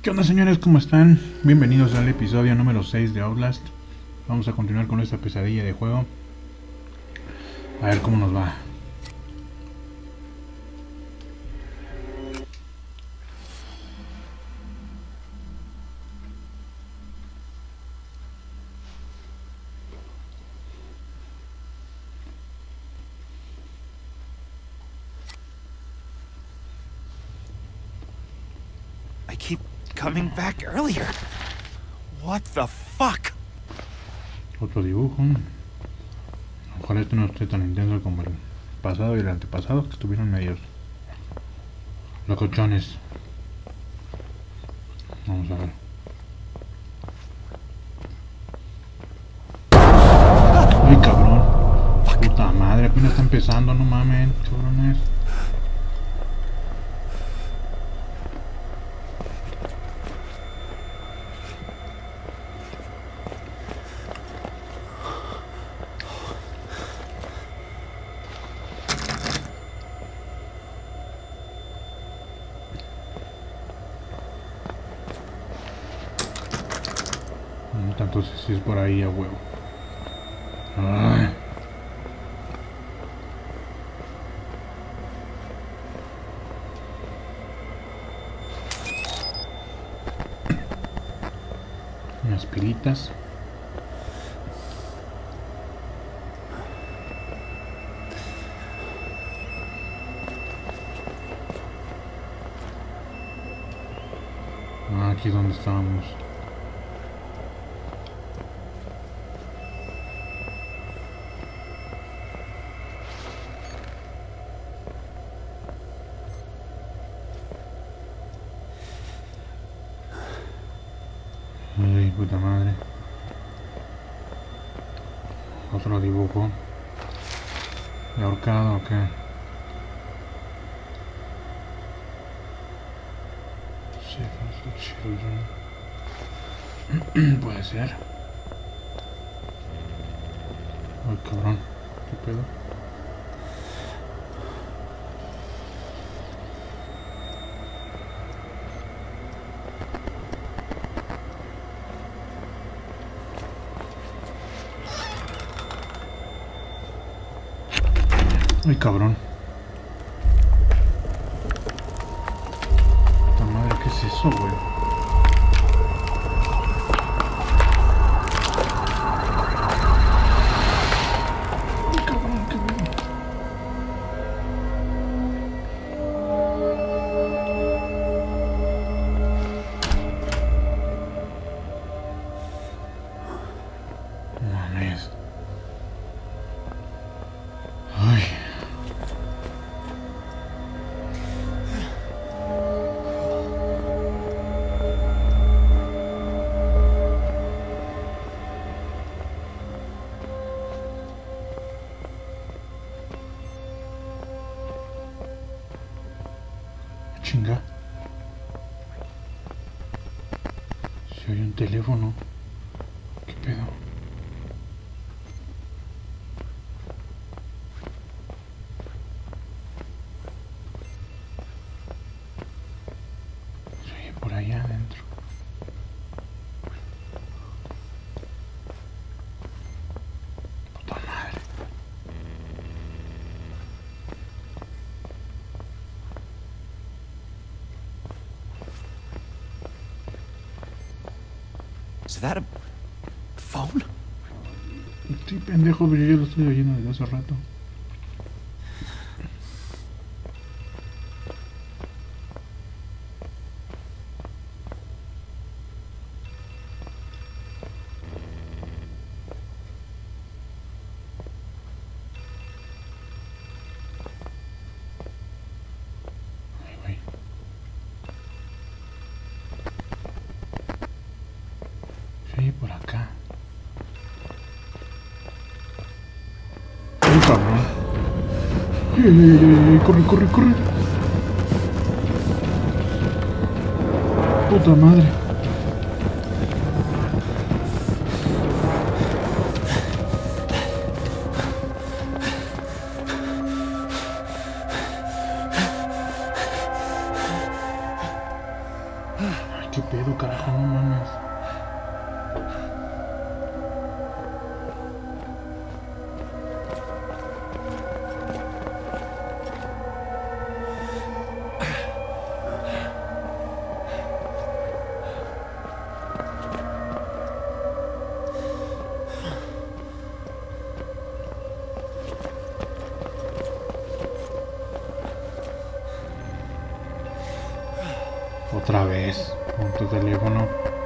¿Qué onda, señores? ¿Cómo están? Bienvenidos al episodio número 6 de Outlast. Vamos a continuar con esta pesadilla de juego. A ver cómo nos va. I keep coming back earlier. What the fuck? Otro dibujo. Ojalá este no esté tan intenso como el pasado y el antepasado, que estuvieron medios locochones. Vamos a ver. Ay, cabrón. Puta madre, apenas está empezando, no mames, cabrones. Entonces si es por ahí a huevo. Ay. Unas pilitas. Aquí es donde estábamos. Ay, puta madre. Otro dibujo. ¿De ahorcado o qué? Save the children. Puede ser. Ay, cabrón. ¿Qué pedo? Ay, cabrón. Puta madre, ¿qué es eso, güey? Ay, cabrón, qué pedo. Mames. Ay. Chinga. Si oye un teléfono. ¿Qué pedo? Se oye por allá adentro. Puta madre. Is that a phone? Sí, pendejo, pero yo ya lo estoy oyendo desde hace rato. Ay, güey. Se oye por acá. Ay, cabrón. Ay, ay, ay, ay, corre, corre, corre. Puta madre. Ay, qué pedo. otro carajo, no mames. Otra vez, con tu teléfono.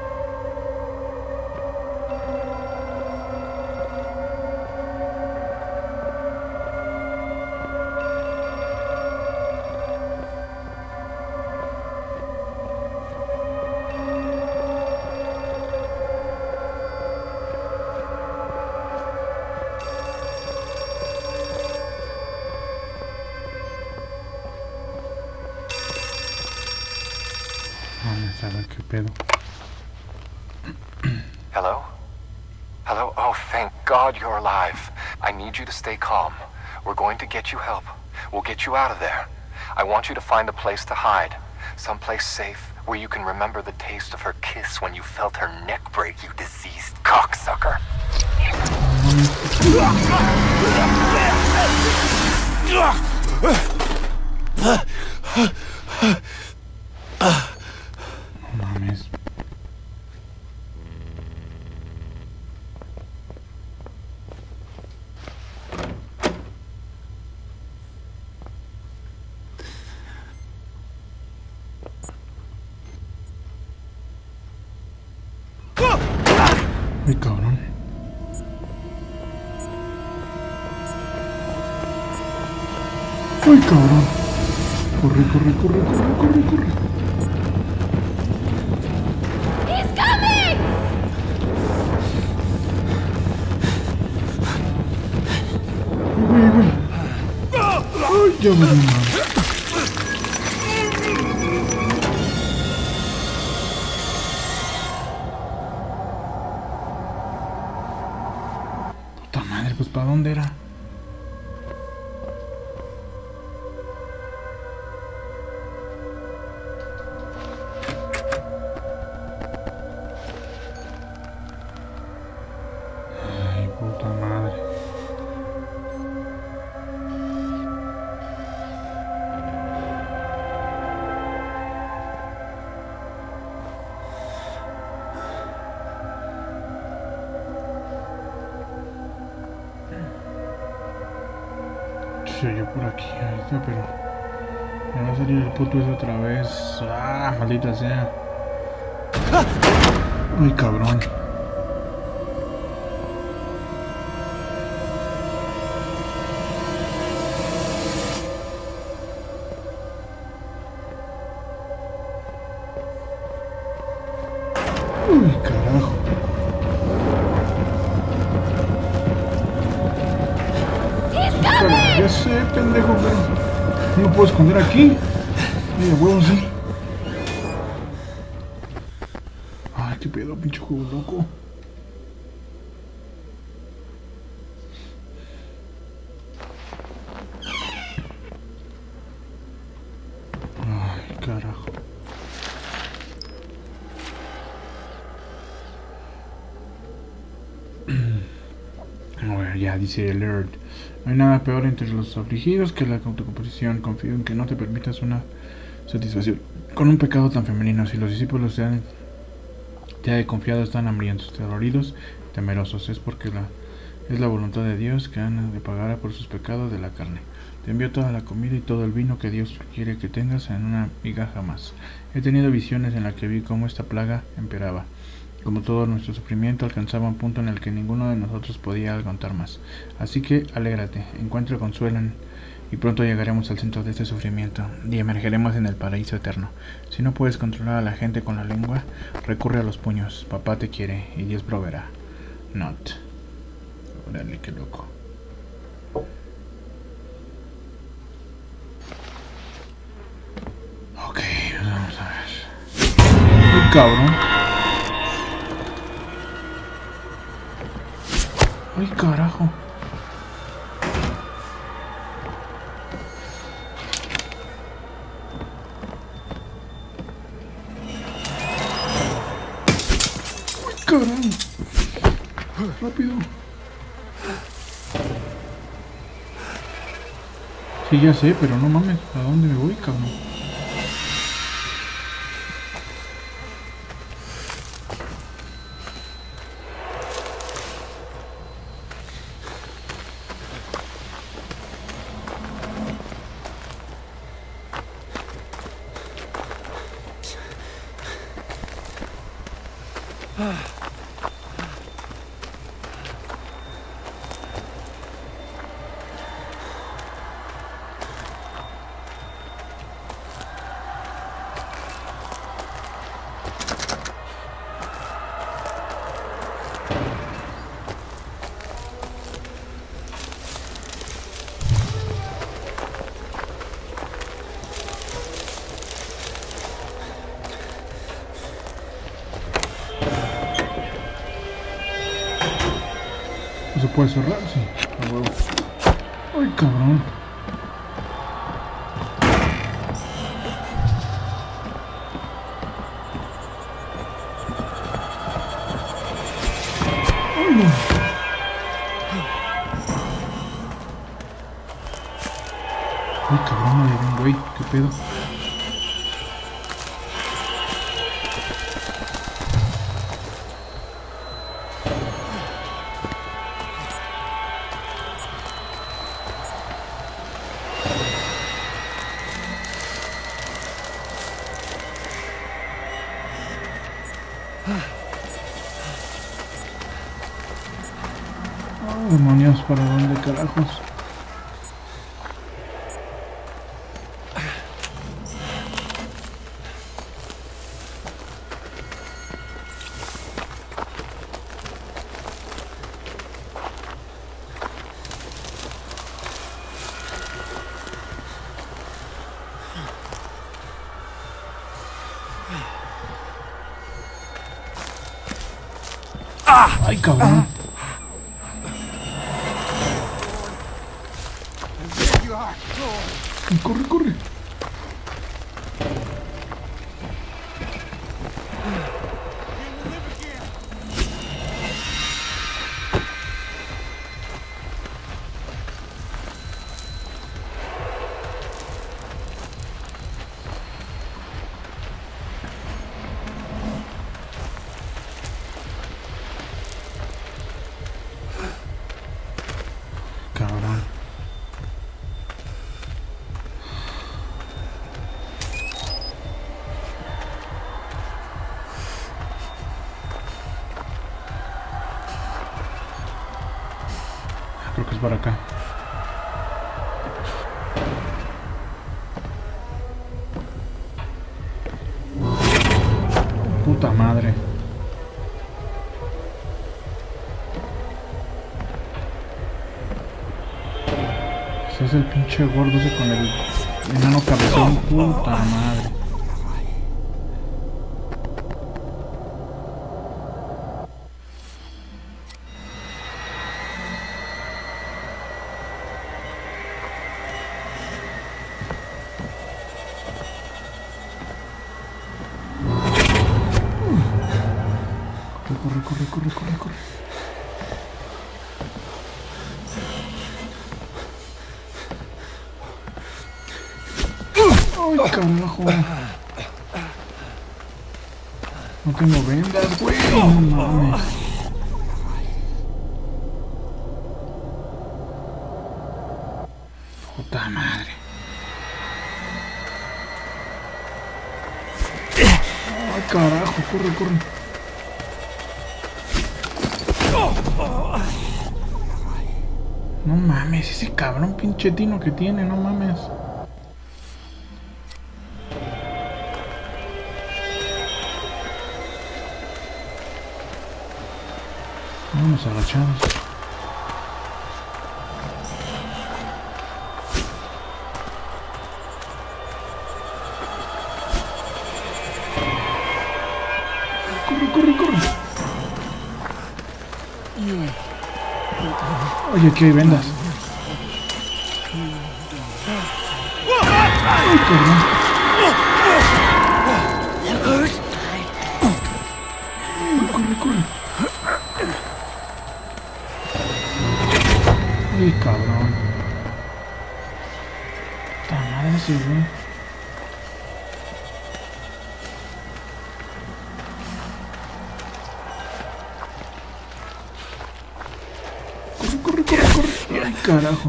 Vamos a ver qué pedo. Hello? Hello? Oh, thank God you're alive. I need you to stay calm. We're going to get you help. We'll get you out of there. I want you to find a place to hide. Someplace safe where you can remember the taste of her kiss when you felt her neck break, you diseased cocksucker. No mames. Ay, cabrón. Ay, cabrón. Corre, corre, corre, corre, corre, corre. He's coming! Güey, güey. Ay, ya me dio mal. Puta madre, pues ¿para dónde era? Ay, puta madre. Se oyó por aquí ahorita, pero me va a salir el puto ese otra vez. Ah, maldita sea. Ay, cabrón. Uy, carajo. Ya sé, pendejo, pero no me puedo esconder aquí. Mira, huevo, sí. Ay, qué pedo, pinche juego loco. Ay, carajo. A ver, ya dice alert. No hay nada peor entre los afligidos que la autocomposición. Confío en que no te permitas una satisfacción con un pecado tan femenino. Si los discípulos te ha confiado, están hambrientos, terroridos, temerosos. Es porque es la voluntad de Dios que han de pagar por sus pecados de la carne. Te envío toda la comida y todo el vino que Dios quiere que tengas en una migaja más. He tenido visiones en las que vi cómo esta plaga empeoraba. Como todo nuestro sufrimiento alcanzaba un punto en el que ninguno de nosotros podía aguantar más. Así que alégrate, encuentra consuelo y pronto llegaremos al centro de este sufrimiento y emergeremos en el paraíso eterno. Si no puedes controlar a la gente con la lengua, recurre a los puños. Papá te quiere y Dios proveerá. Not. Órale, qué loco. Ok, vamos a ver. ¡Ay, cabrón! ¡Ay, carajo! cabrón! ¡Rápido! Sí, ya sé, pero no mames. ¿A dónde me voy, cabrón? ¿No se puede cerrar? Sí. A huevo. ¡Ay, cabrón! ¡Ay, no! ¡Ay, cabrón! Me dio un güey. ¿Qué pedo? Oh, demonios, ¿para dónde carajos? ¡Ay, cabrón! ¡Corre, corre! Cabrón. Creo que es para acá. Puta madre. Ese es el pinche gordo ese con el enano cabezón. Puta madre. Corre, corre, corre, corre, corre. ¡Ay, carajo! No tengo vendas, güey. No mames. Puta madre. ¡Ay, carajo! Corre, corre. No mames, ese cabrón pinche tino que tiene, no mames. Vamos agachados. Corre, corre, corre. Oye, aquí hay vendas. Ay, cabrón. Corre, corre. Ay, cabrón. Puta madre ese güey. Corre, corre, corre, corre. Ay, carajo.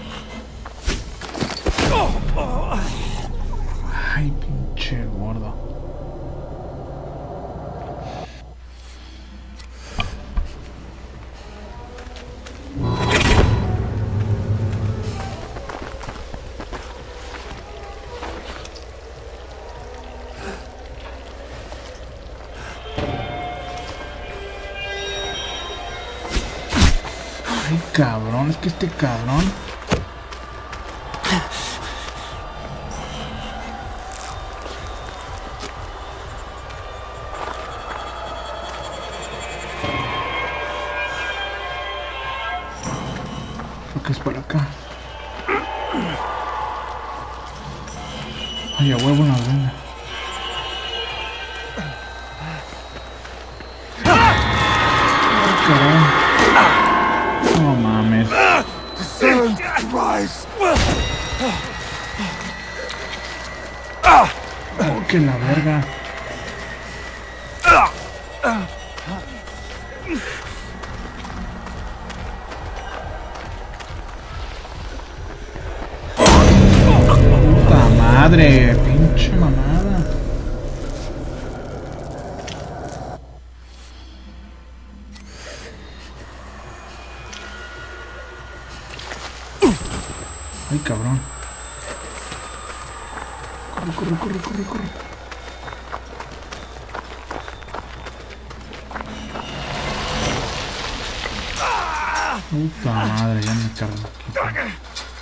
Ay, pinche gordo. Ay, cabrón, es que este cabrón. Creo que es por acá. Ay, a huevo una vena. Ay, caray. No mames. Sun, rise. Oh, que la verga. Puta madre, pinche mamada. Ay, cabrón. Corre, corre, corre, corre, corre. Puta madre, ya me cargo aquí.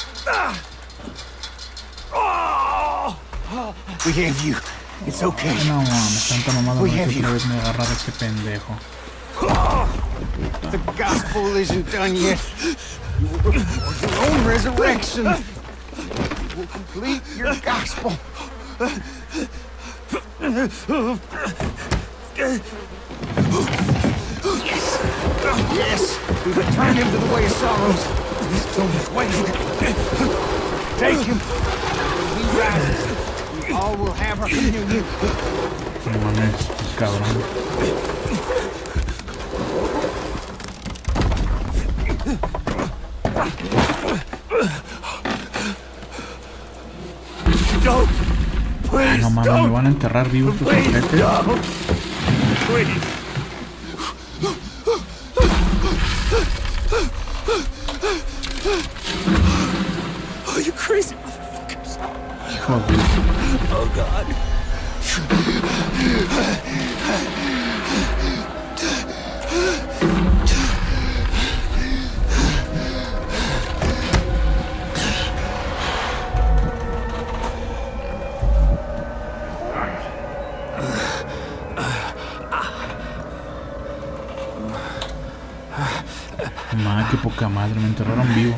We have you. It's okay. No mames, tanta mamada no es que otra vez me agarrar este pendejo. The gospel isn't done yet. You will report your own resurrection. You will complete your gospel. Yes. Yes. We return him to the way of sorrows. He's still persuaded. Take him. When he rises, we all will have our communion. No mames, es cabrón. Don't. Ay, Please no mames, don't. me van a enterrar vivo estos Please objetos. don't. Please. Oh, you crazy motherfuckers. Joder. Oh, God. Madre, qué poca madre, me enterraron vivo.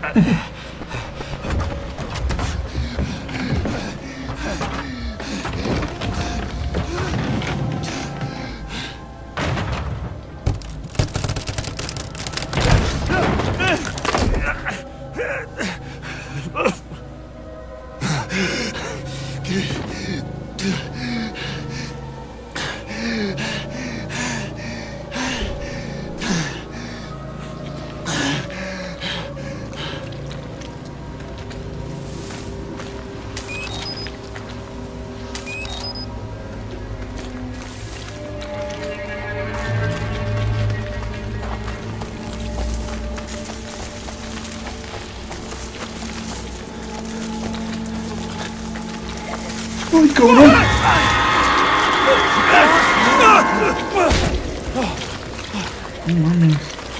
¡Ay, cabrón! No mames.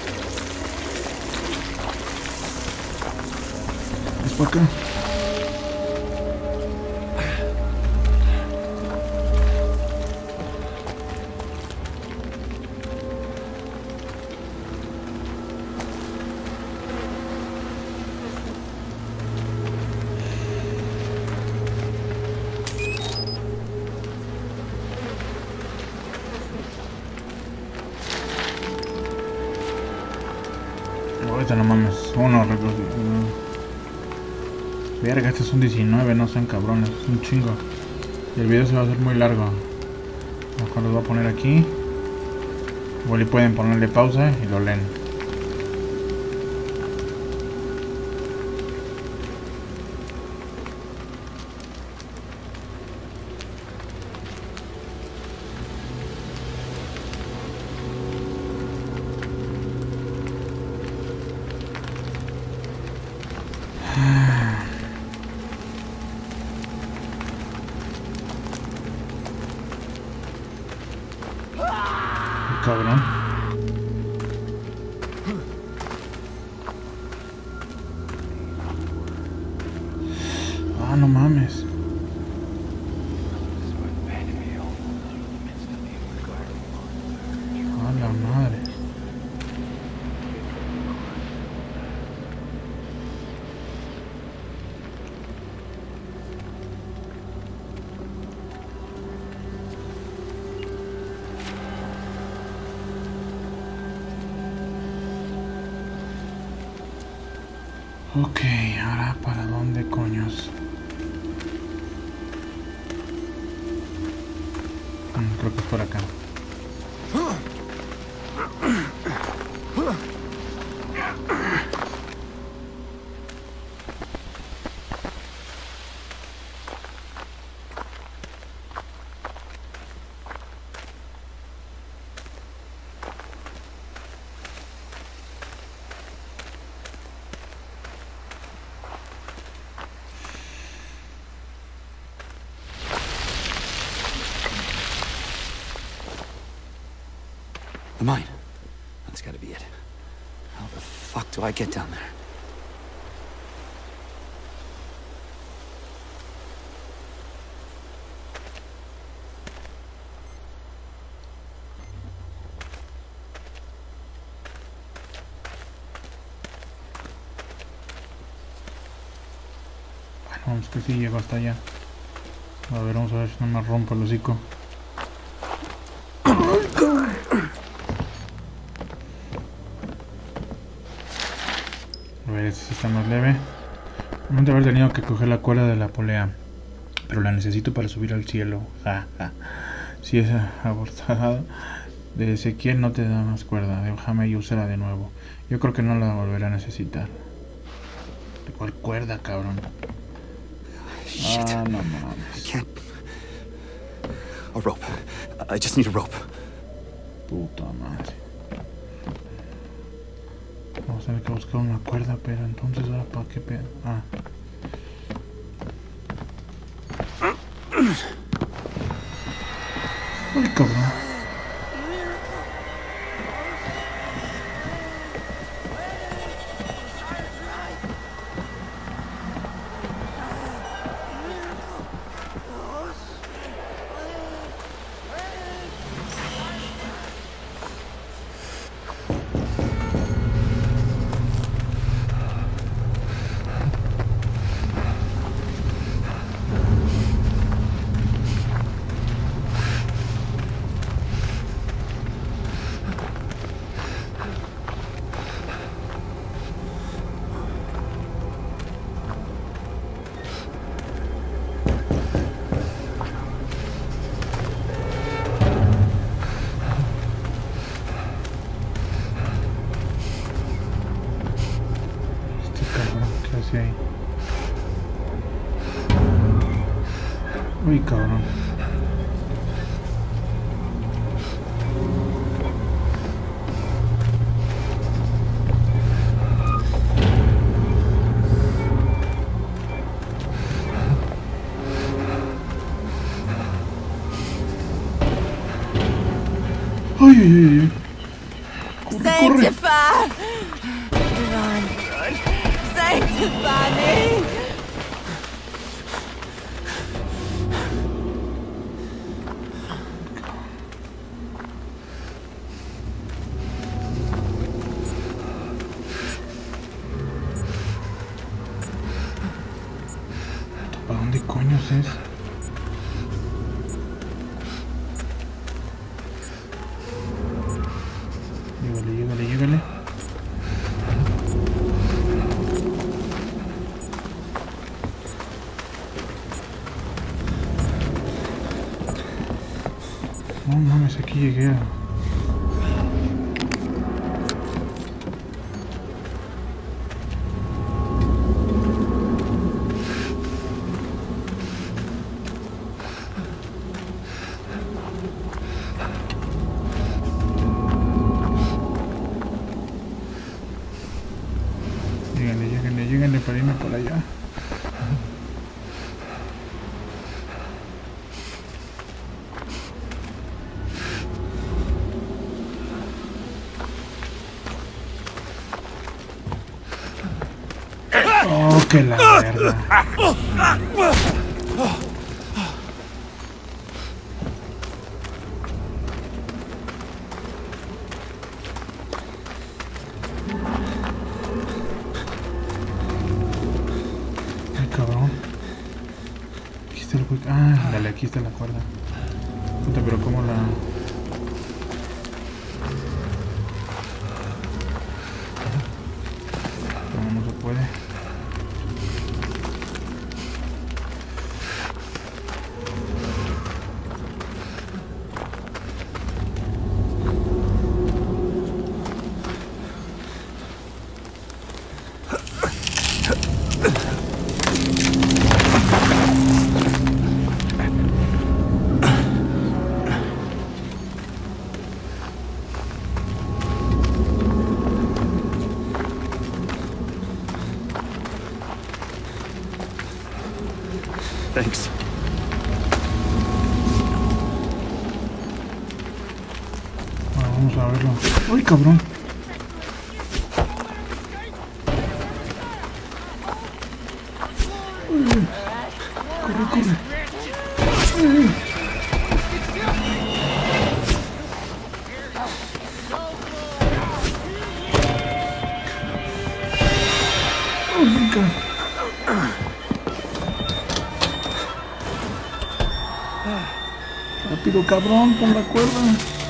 Es por acá. ahorita no mames. Uno, verga, este es un 19, no sean cabrones, es un chingo. Y el video se va a hacer muy largo. Mejor los voy a poner aquí. Igual y pueden ponerle pausa y lo leen. Cabrón. Ah, no mames. A la madre. Ok, ahora para dónde coños. Creo que es por acá. The mine. That's gotta be it. How the fuck do I get down there? Bueno, vamos que sí llego hasta allá. A ver, vamos a ver si no me rompo el hocico. A ver, este está más leve. No de haber tenido que coger la cuerda de la polea, pero la necesito para subir al cielo. Ja, ja. Si es abortada de Ezequiel no te da más cuerda. Déjame usarla de nuevo. Yo creo que no la volveré a necesitar. ¿De cuál cuerda, cabrón? Shit. Ah, no I mames. can't. A rope. I just need a rope. Puta madre. Vamos a tener que buscar una cuerda, pero entonces ahora para qué pedo. Ah. Ay, cabrón. Ahí. Uy, cabrón. Ay, ay, ay, ay. Corre, corre. Sanctify! Run. Sanctify me! ¿Para dónde coños es? Llégale, llégale, llégale. No mames, aquí llegué a... Lléguenle para irme por allá. Oh, que la verga. Ay, cabrón. Aquí está el güey. Ah, dale, aquí está la cuerda. Puta, pero cómo la... ¿Cómo no se puede? Thanks. Bueno, vamos a verlo. ¡Uy, cabrón! ¡Corre, corre! ¡Oh, rica! Rápido, cabrón, con la cuerda.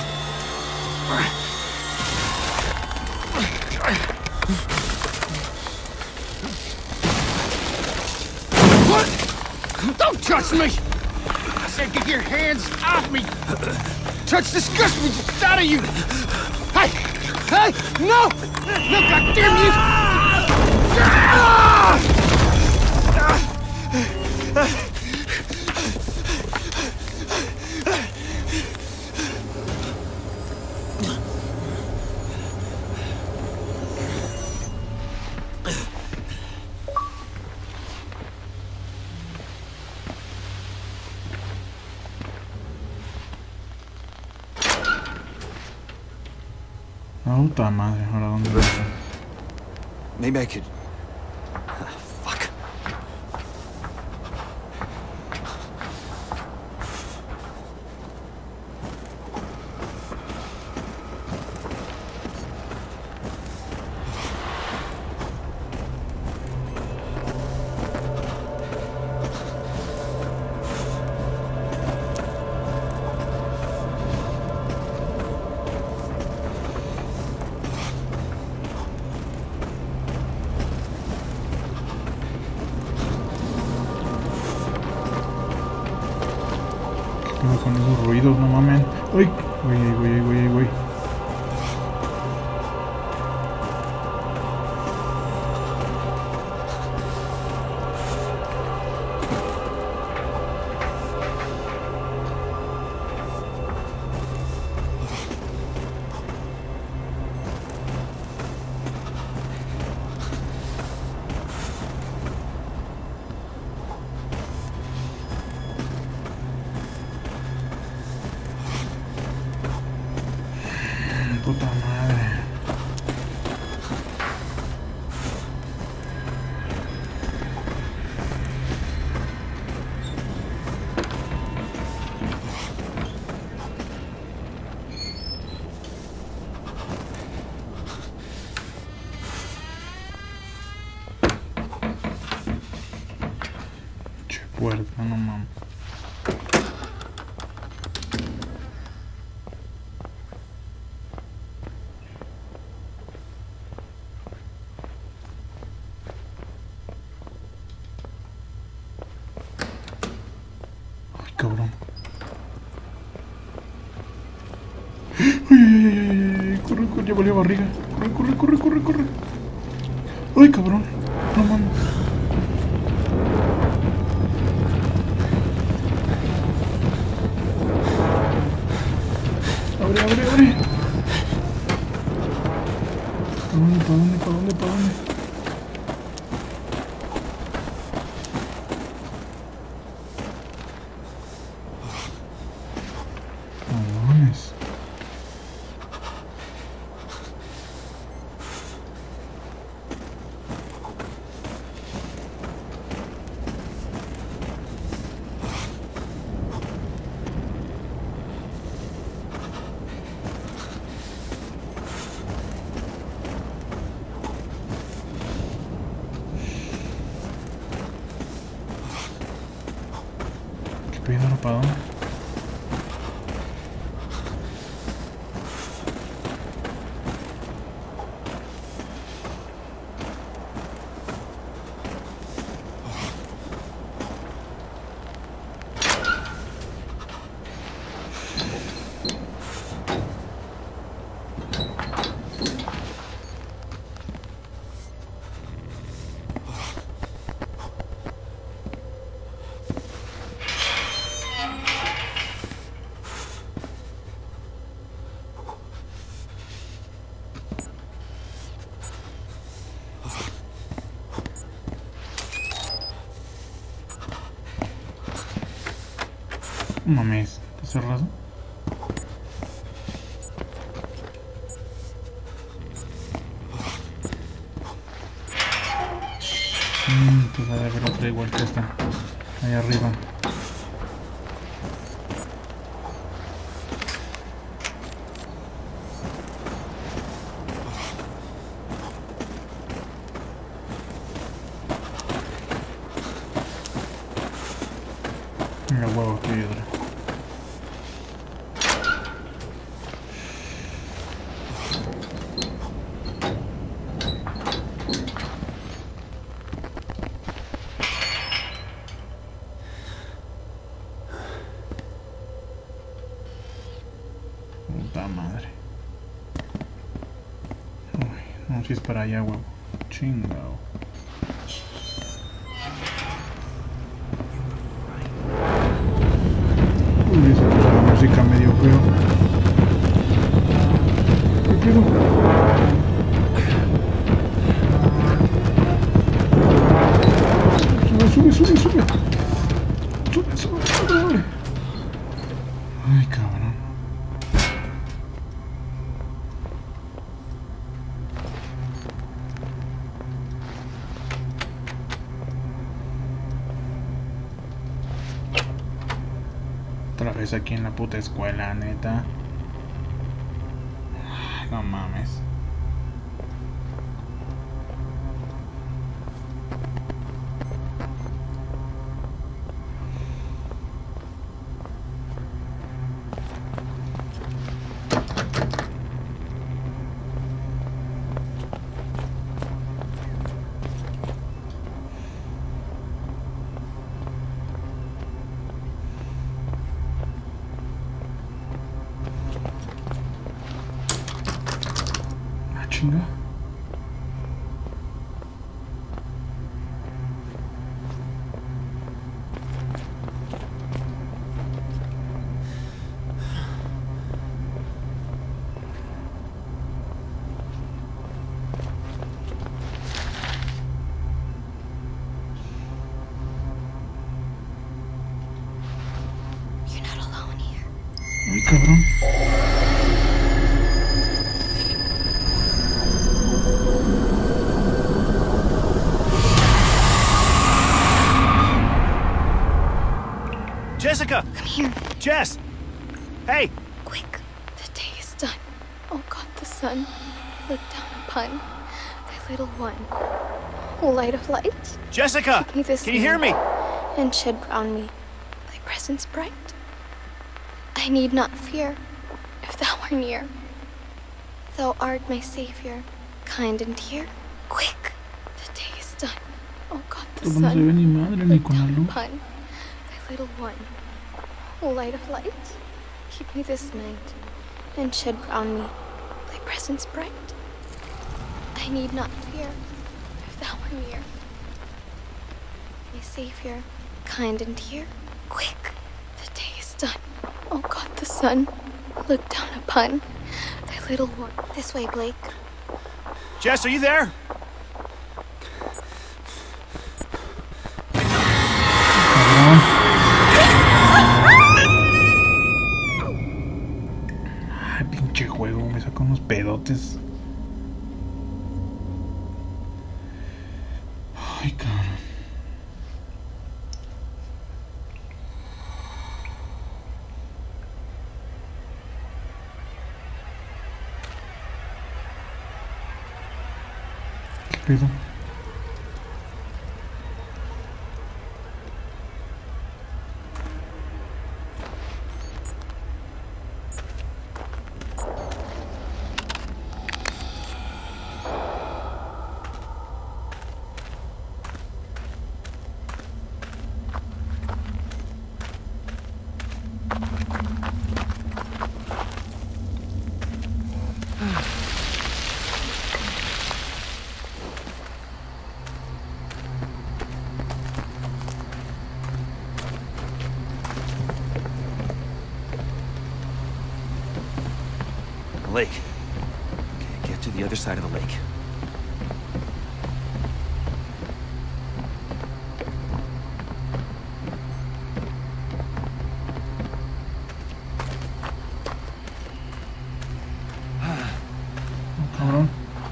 What? Don't touch me! I said get your hands off me! Touch disgusts me just out of you! Hey! Hey! No! No, goddamn you! Puta madre, ahora dónde voy. Maybe I could... Fuck. Con esos ruidos, no mamen. ¡Uy! Güey. Puta madre. Che puerta, no mames. Cabrón. Ya valió barriga. Corre, corre, corre, corre, corre. Ay, cabrón. No mames. Abre, abre, abre. ¿Para dónde, para dónde, para dónde, para dónde? No mames. ¿Qué pedo? ¿No para dónde? No mames, ¿está cerrado? Pues ha de haber otra igual que esta. Ahí arriba. Mira, huevo, aquí hay otra. Puta madre. Uy, no, si es para allá, huevo. Chingao. Uy, se puso la música medio feo. ¿Qué pedo? Sube, sube, sube, sube. Sube, sube, sube. Ay, cabrón. Otra vez aquí en la puta escuela, neta. No mames. Chinga. You're not alone here. Ay, cabrón. Jessica! Come here. Jess! Hey! Quick. The day is done. Oh God, the sun. Look down upon thy little one. O light of light. Jessica! Give me this Can you hear me? and shed round me thy presence bright. I need not fear if thou art near. Thou art my savior, kind and dear. Quick, the day is done. Oh God, the Esto no se ve sun. ni madre ni Look con la down luz. upon thy little one. O light of light, keep me this night and shed round me thy presence bright. I need not fear if thou art near. My Savior, kind and dear, quick, the day is done. Oh God, the sun, look down upon thy little one. This way, Blake. Jess, are you there? Ay, pinche juego, me saca unos pedotes. Ay, cabrón. ¿Qué pedo? Lake. Okay, get to the other side of the lake. Cabrón.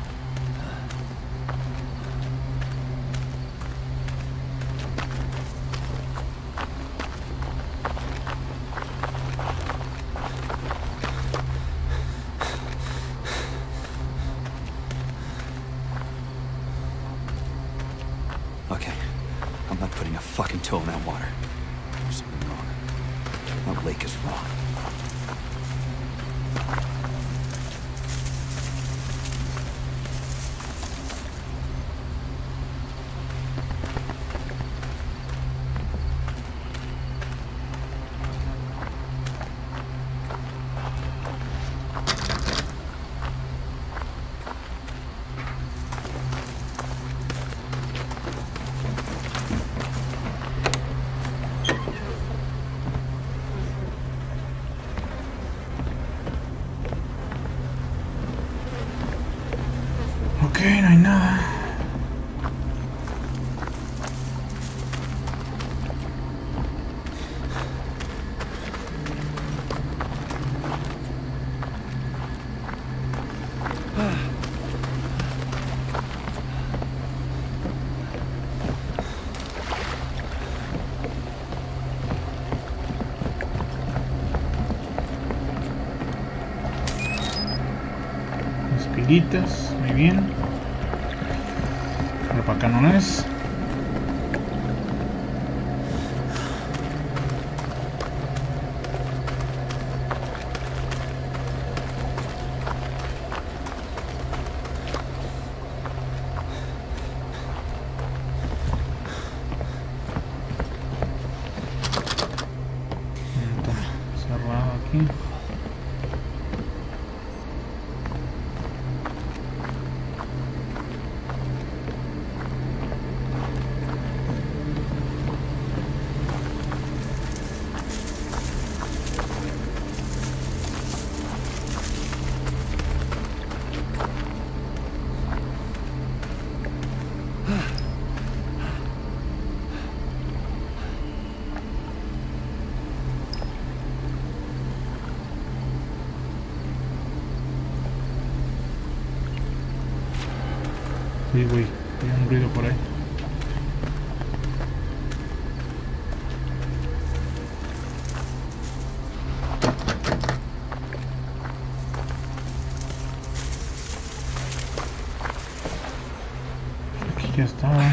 Okay, I'm not putting a fucking toe in that water. There's something wrong. That lake is wrong. Ok, no hay nada. Espiguitas, muy bien. Pero para acá no es. Está cerrado aquí. Sí, güey, hay un ruido por ahí. Aquí ya estaba.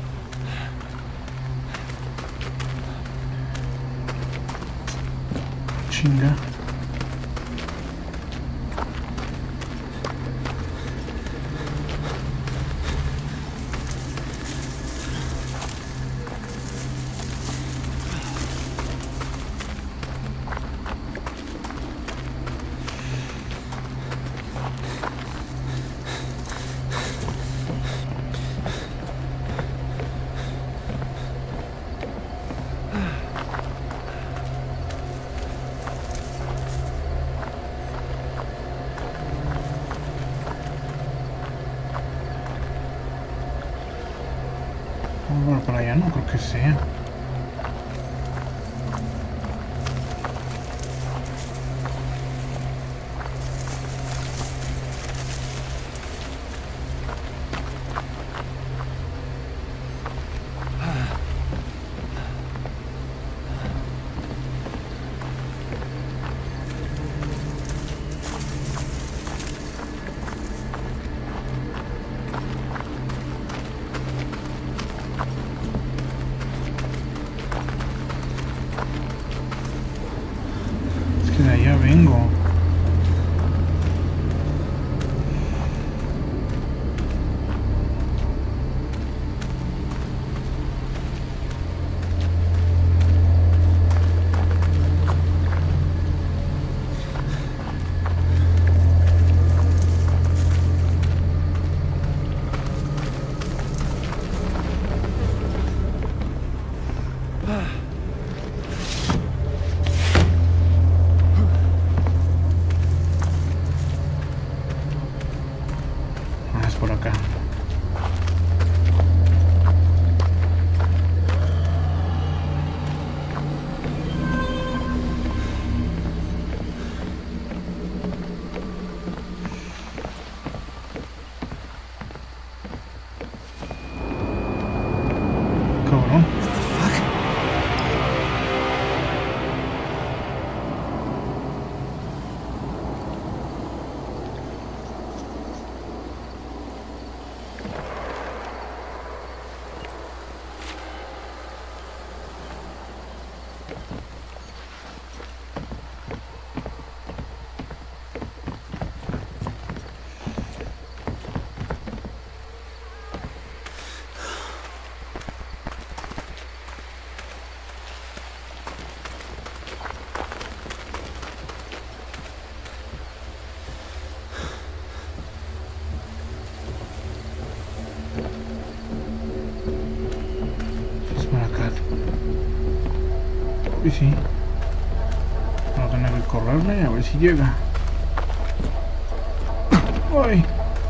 Chinga. no creo que sea. De allá vengo. Por acá. Cabrón. Y sí, vamos a tener que correrle a ver si llega. ¡Ay!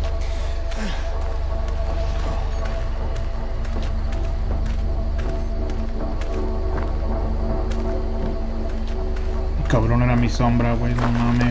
Cabrón, era mi sombra, güey, no mames.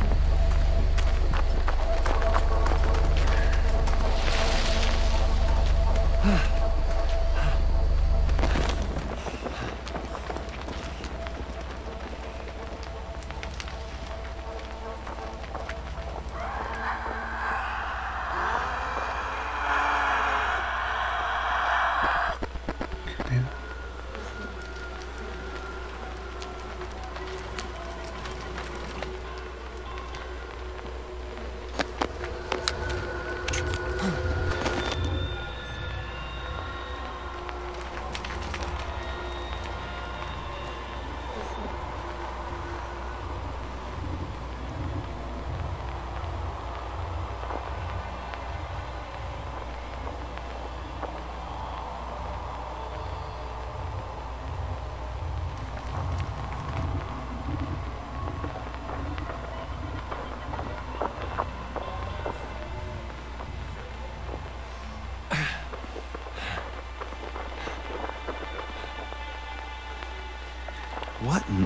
What in...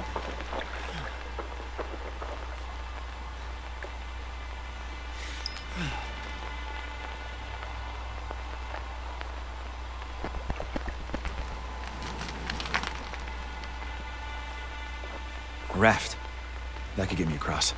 A raft. That could get me across.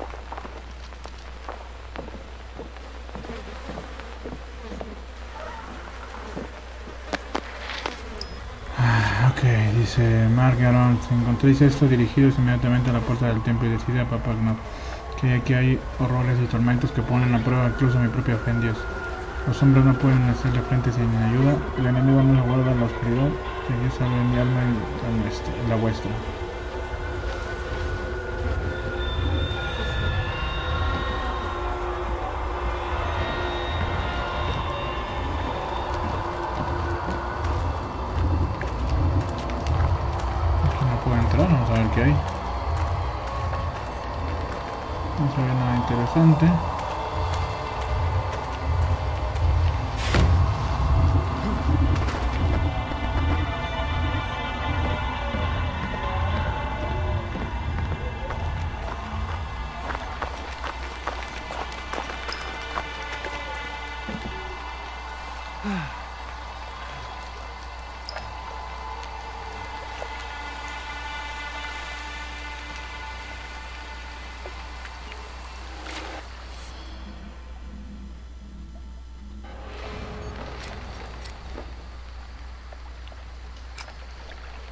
Ok, dice Margaron, si encontréis esto, dirigidos inmediatamente a la puerta del templo y decide a Papá Gnome que aquí hay horrores y tormentos que ponen a prueba incluso mi propia fe en Dios. Los hombres no pueden hacerle frente sin ayuda, el enemigo no le guarda en la oscuridad, que Dios salve mi alma y la vuestra. Vamos a ver qué hay. No se ve nada interesante.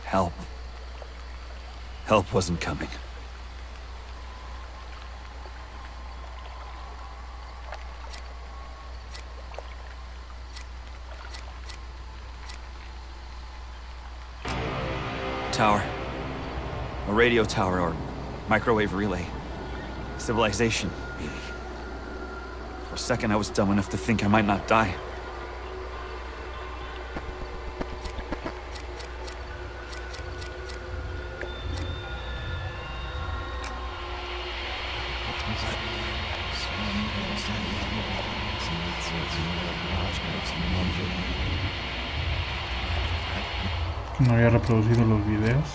Help. Help wasn't coming. Tower. A radio tower or microwave relay. Civilization, maybe. For a second I was dumb enough to think I might not die. No había reproducido los videos.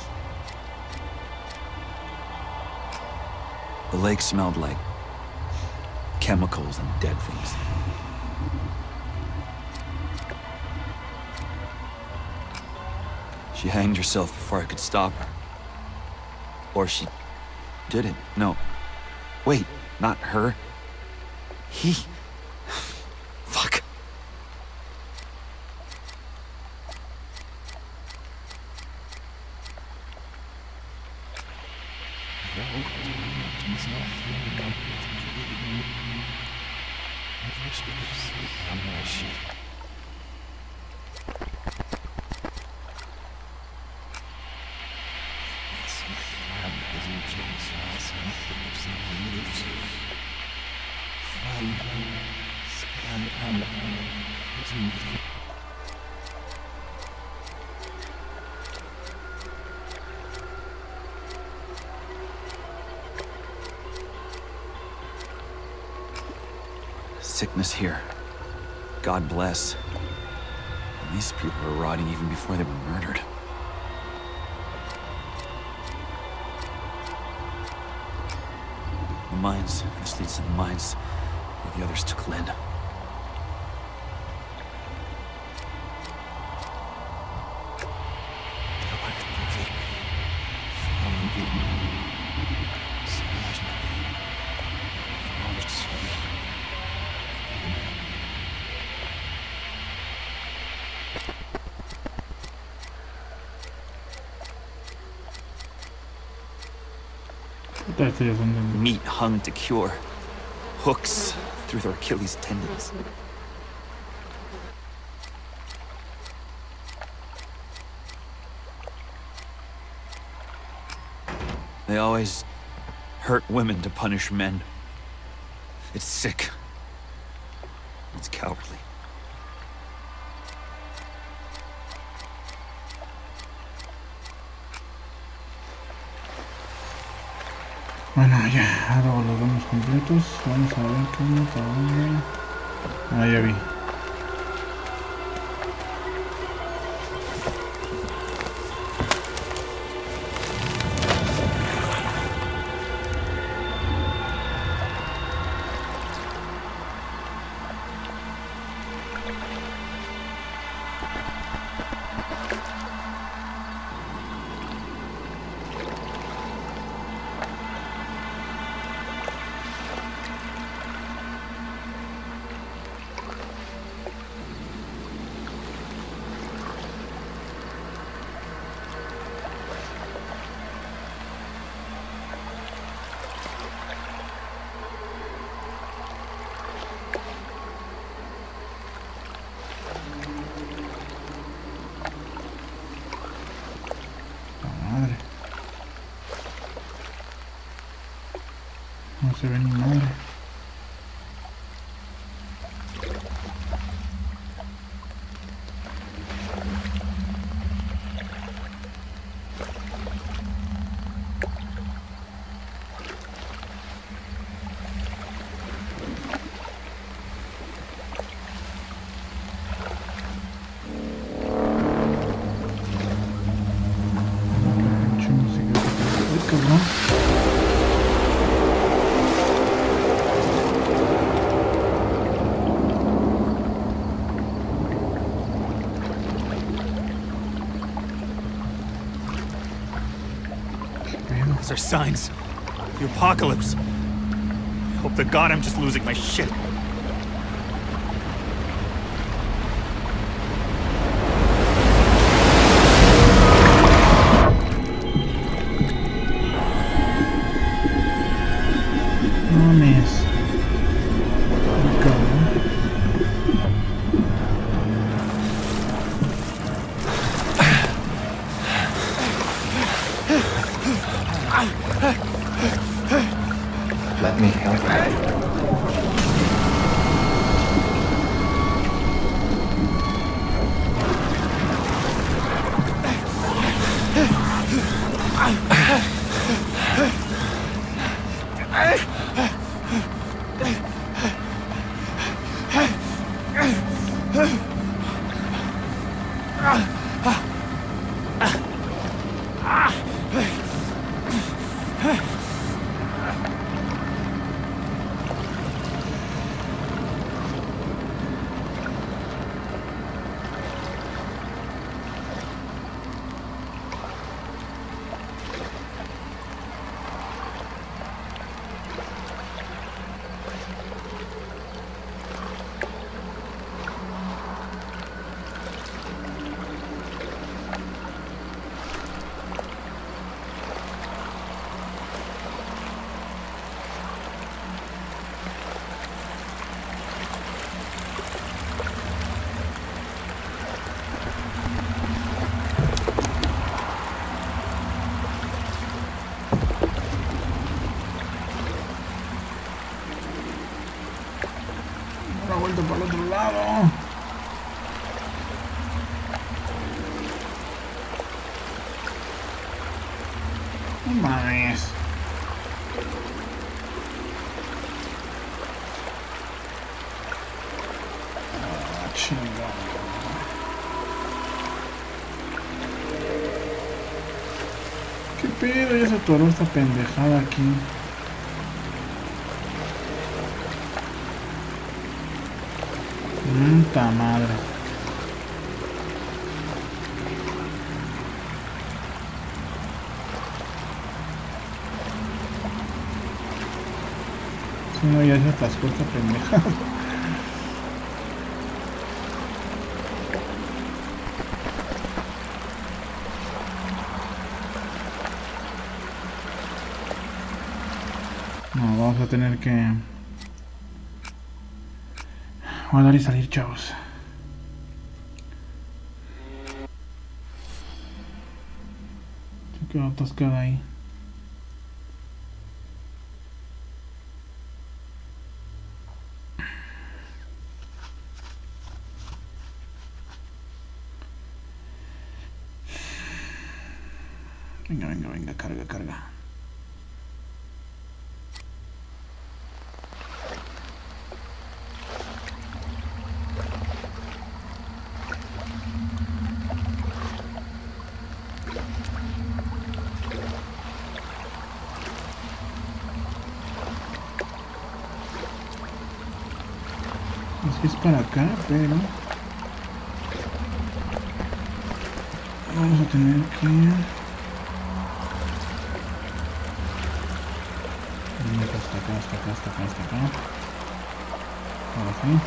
The lake smelled like chemicals and dead things. She hanged herself before I could stop her. Or she didn't. No. Wait, not her. He... Fuck. Sickness here. God bless. And these people were rotting even before they were murdered. The mines. This leads to the mines where the others took Lynn. Meat hung to cure. Hooks through their Achilles tendons. They always hurt women to punish men. It's sick. It's cowardly. Bueno, ya, ahora los vemos completos. Vamos a ver qué onda, para dónde. Ah, ya vi. No se ve ni madre. These are signs. The apocalypse. I hope to God I'm just losing my shit. Let me help you. Vuelta para el otro lado. No mames. Ah, chingada. ¿Qué pedo? Ya se atoró esta pendejada aquí. Puta madre. Si no, ya se atascó esta pendejada. No, vamos a tener que guardar y salir, chavos. Se quedó atascada ahí. Venga, venga, venga, carga, carga. Es para acá, pero vamos a tener que hasta acá, hasta acá, hasta acá, hasta acá. Ahora sí.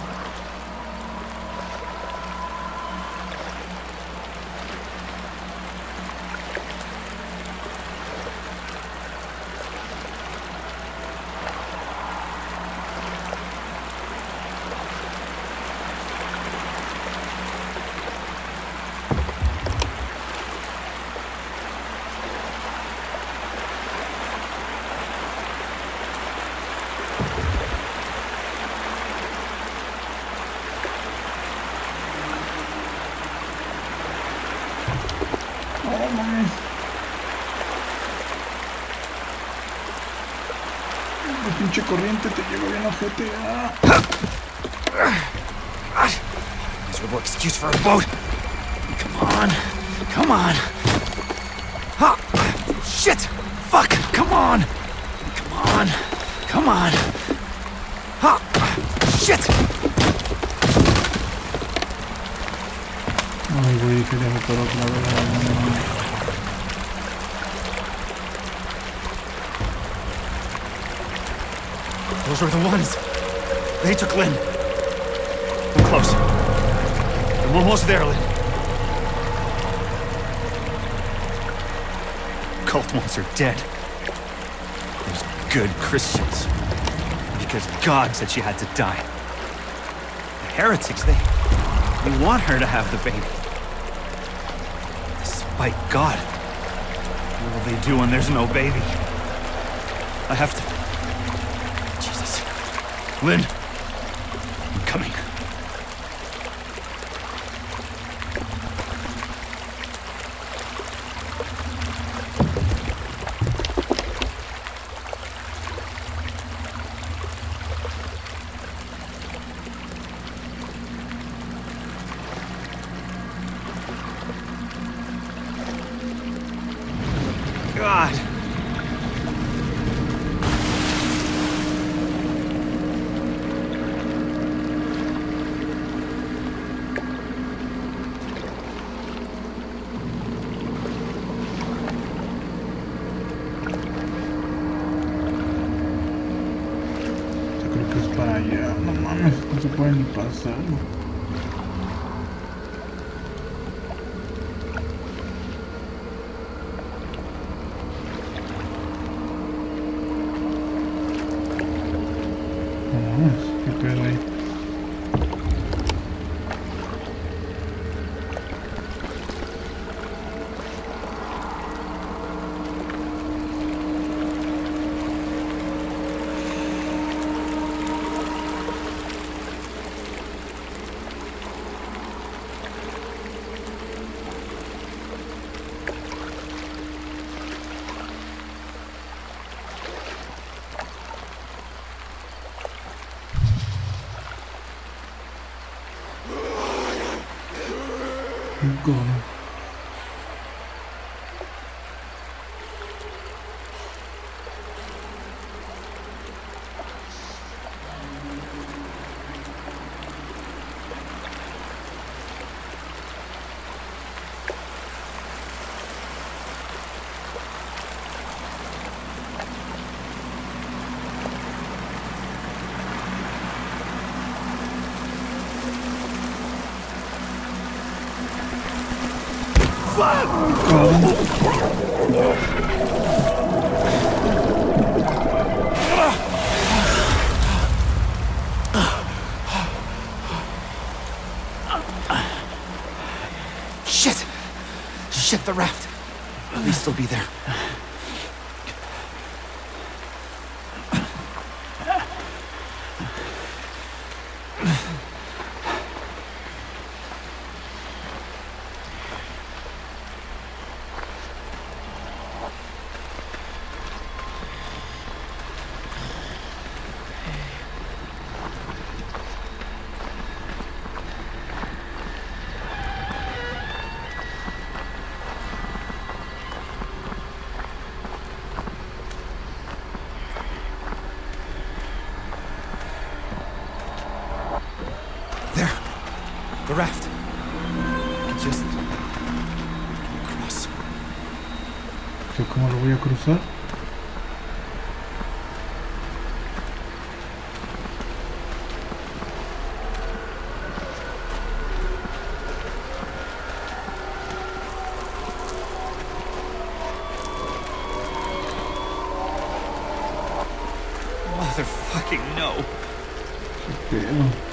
La pinche corriente te llegó bien ojete. Miserable excuse for a boat. Come on. Come on. Ah, shit. Fuck. Come on. Come on. Come on. Ah, shit. Ay, güey, que dejo por otra vez. Those are the ones. They took Lynn. I'm close. I'm almost there, Lynn. Cult ones are dead. Those good Christians. Because God said she had to die. The heretics, they want her to have the baby. Despite God. What will they do when there's no baby? I have to... Jesus. Lynn! I'm coming. God! Yo creo que es para allá. No mames, no se puede ni pasar. ¿Qué pedo ahí? God. Shit! Shit, the raft. Please still be there. The raft. Just cross. ¿Cómo lo voy a cruzar? Motherfucking no. ¿Qué pedo?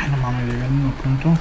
No mames, llegué al mismo punto.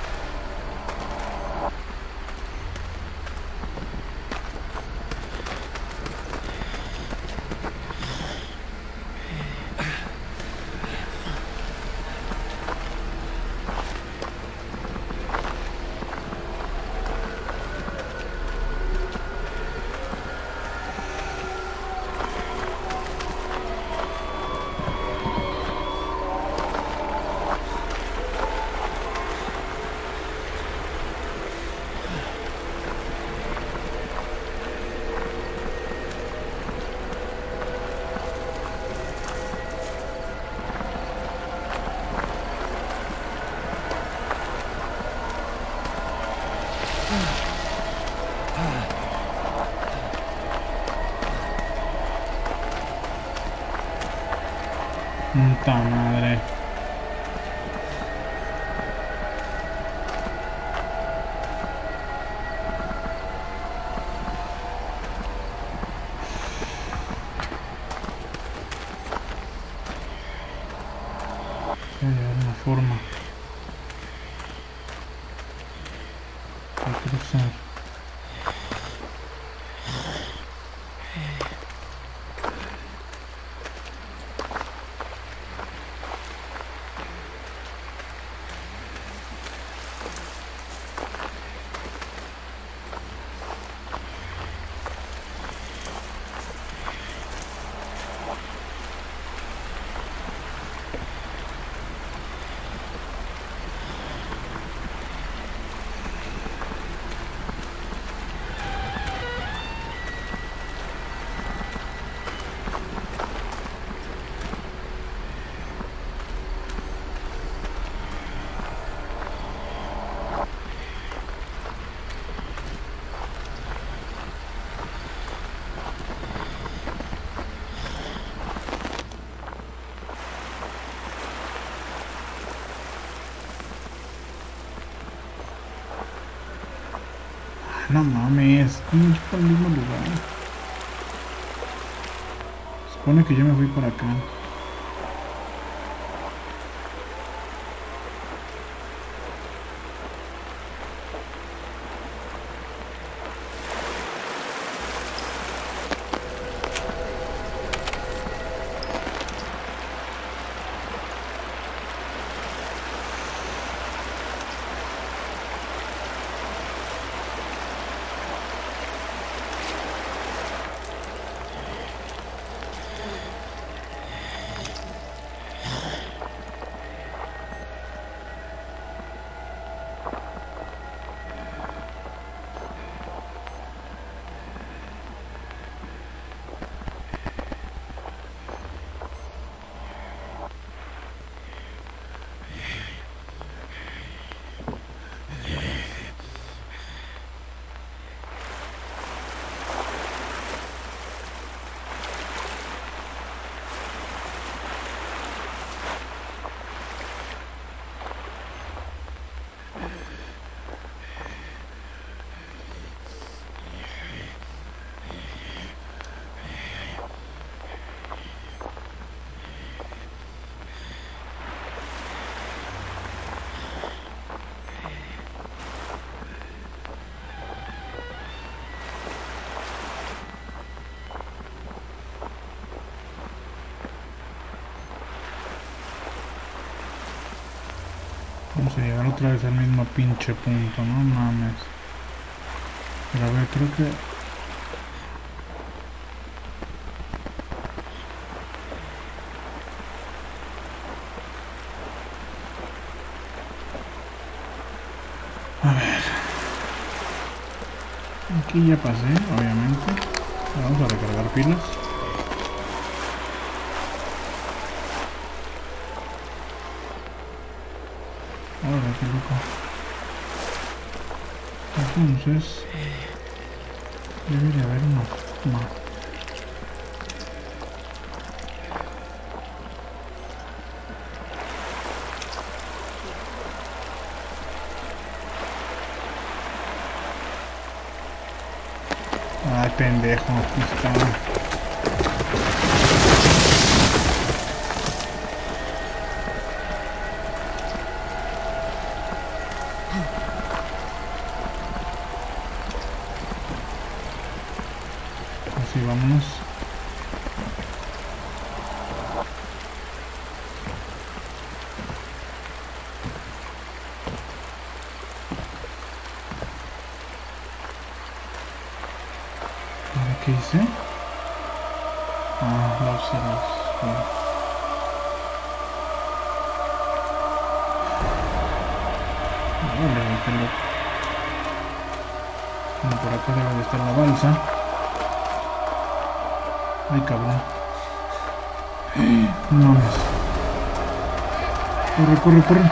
Puta madre. Voy a llevar una forma para cruzar. No mames, ¿cómo yo por el mismo lugar? Se supone que yo me fui por acá. Vamos a llegar otra vez al mismo pinche punto, no mames. Pero a ver, creo que... A ver... Aquí ya pasé, obviamente. Vamos a recargar pilas. Ahora, qué loco. Entonces... debería haber una forma. Ay, pendejo, aquí está. vámonos. ¿Qué hice? Ah, los ceros. Por acá debe de estar la balsa. Ay, cabrón. No mames. Corre, corre, corre.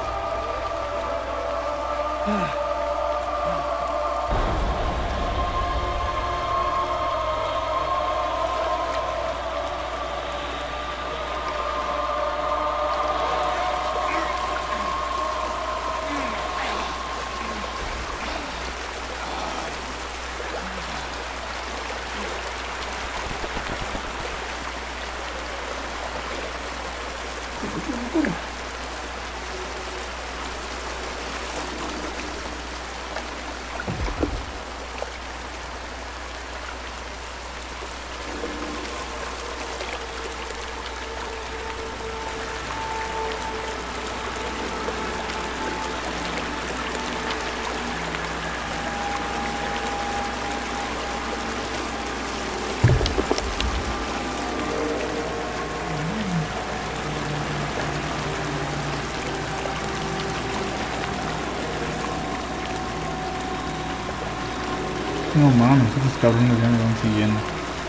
No mames, estos cabrones ya me van siguiendo.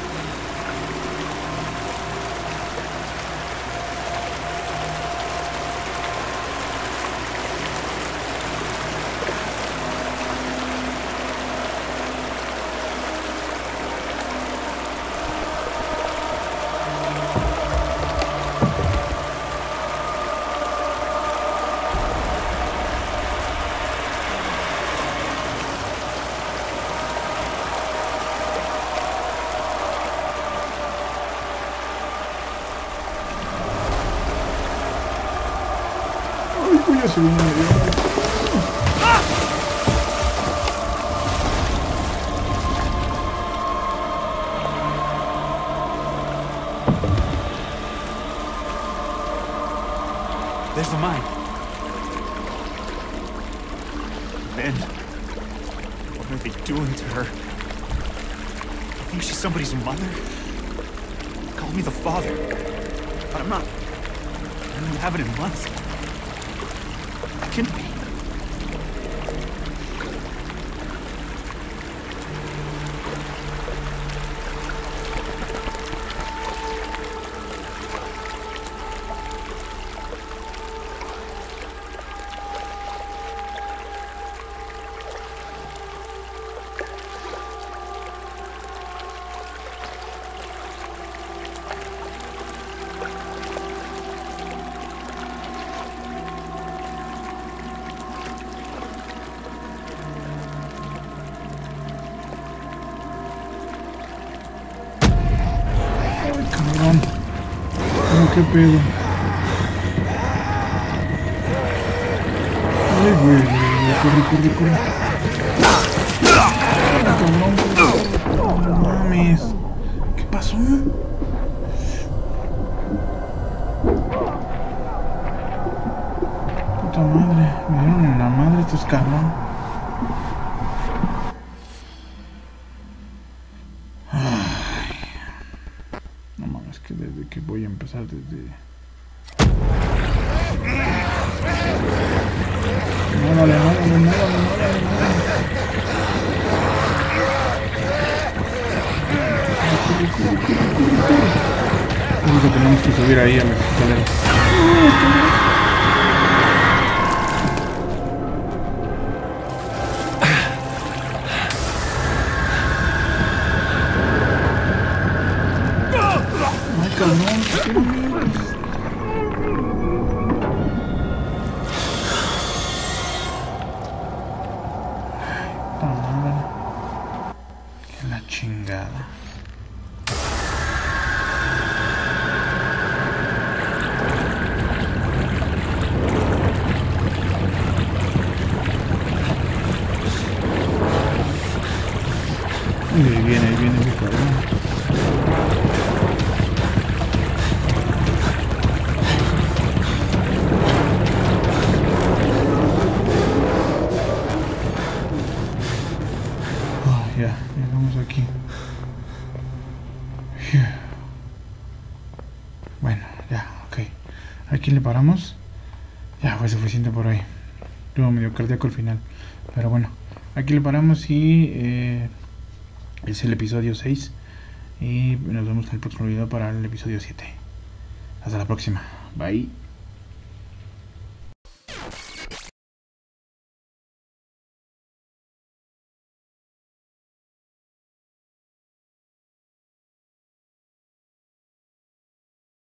Ya se viene medio. There's the mine. Ben, what are they doing to her? You think she's somebody's mother? Call me the father. But I'm not. I don't have it in months. I can be. Cabrón. ¿Qué pedo? Ay, güey, corre, corre, corre. Cabrón, no mames. ¿Qué pasó? Puta madre, me dieron en la madre estos cabrón. Desde que voy a empezar desde... No, dale, no, dale, no, dale, no, dale, no, dale. Creo que tenemos que subir ahí a las escaleras. Que la chingada. Ahí viene ese cabrón. Aquí le paramos. Ya fue suficiente por hoy. Tuvo medio cardíaco al final. Pero bueno, aquí le paramos y es el episodio 6. Y nos vemos en el próximo video para el episodio 7. Hasta la próxima. Bye.